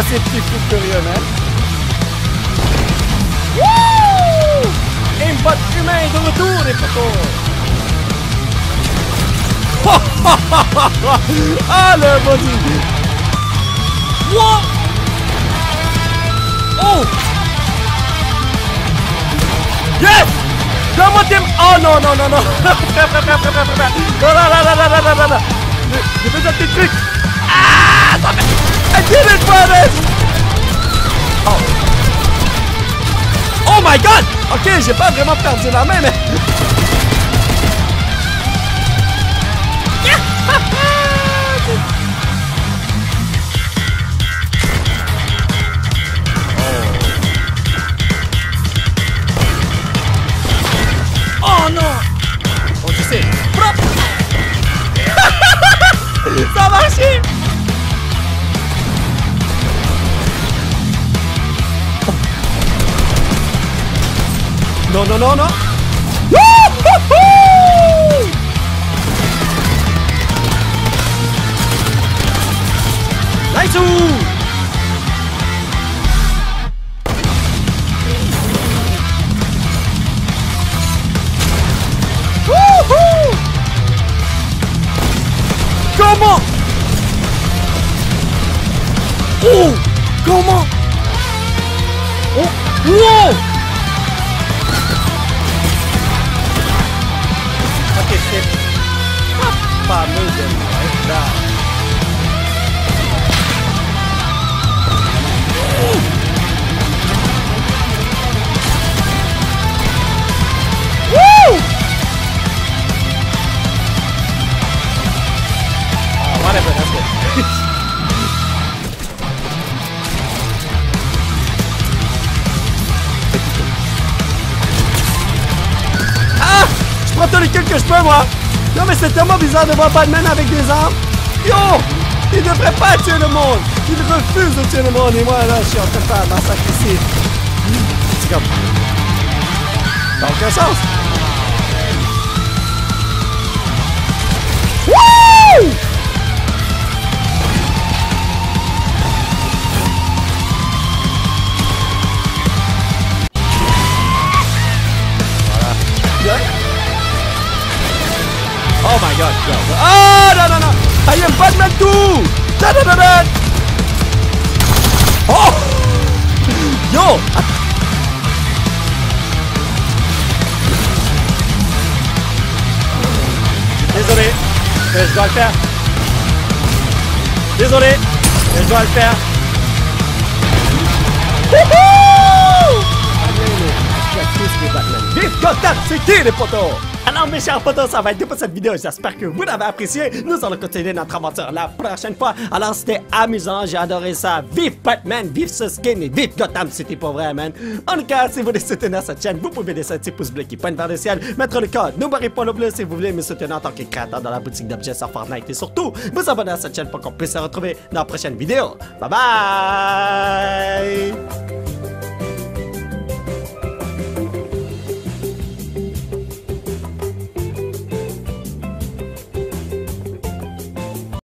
ces petits fous furieux, man. Wouh! Aimbot humain de retour, les potos. Ah, le body. Wow! Oh! Yes! Comment t'aimes? Oh non, non, non, non! Frère. Non, non. J'ai besoin de tes trucs! Ah! I did it, brothers! Oh! Oh my god! Ok, j'ai pas vraiment perdu la main, mais... Oh non! Oh, je sais! Ça a marché! Non, non, non, non! Nice! Comment? Oh! Comment? Oh! Wow! Ok, c'est pas fameux de là. Woo! Whatever, that's good. Ah! Je prends tous les kills que je peux, moi! Non, mais c'est tellement bizarre de voir Batman avec des armes! Yo! Il devrait pas tuer le monde! Il refuse de tuer le monde! Et moi, là, je suis en train de faire un massacre ici! C'est comme... T'as aucun sens! Wouh! Oh my god, go. Oh non, non, non! I am Batman too! Da, da, da, da. Oh! Yo! Désolé, mais je dois le faire. Désolé, mais je dois le faire. Wouhou! Vive Gotham City, les potos! Alors mes chers potos, ça va être tout pour cette vidéo. J'espère que vous l'avez apprécié. Nous allons continuer notre aventure la prochaine fois. Alors c'était amusant, j'ai adoré ça. Vive Batman, vive ce skin et vive Gotham City pour vrai, man. En tout cas, si vous voulez soutenir cette chaîne, vous pouvez laisser un petit pouce bleu qui pointe vers le ciel, mettre le code n'oubliez pas le bleu si vous voulez me soutenir en tant que créateur dans la boutique d'objets sur Fortnite et surtout vous abonner à cette chaîne pour qu'on puisse se retrouver dans la prochaine vidéo. Bye bye!